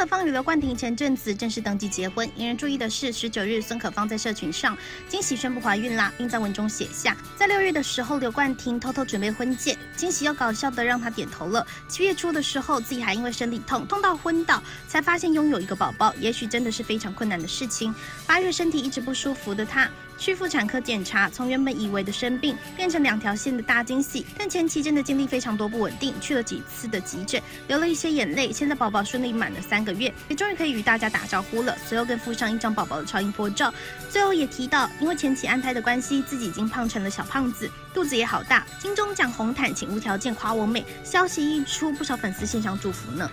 可芳与刘冠廷前阵子正式登记结婚，引人注意的是，19日孙可芳在社群上惊喜宣布怀孕啦，并在文中写下，在6日的时候，刘冠廷偷偷准备婚戒，惊喜又搞笑的让他点头了。7月初的时候，自己还因为生理痛到昏倒，才发现拥有一个宝宝，也许真的是非常困难的事情。8月身体一直不舒服的他，去妇产科检查，从原本以为的生病变成2条线的大惊喜，但前期真的经历非常多不稳定，去了几次的急诊，流了一些眼泪。现在宝宝顺利满了3个月，也终于可以与大家打招呼了。随后更附上一张宝宝的超音波照，最后也提到，因为前期安胎的关系，自己已经胖成了小胖子，肚子也好大。金钟奖红毯，请无条件夸我美，消息一出，不少粉丝献上祝福呢。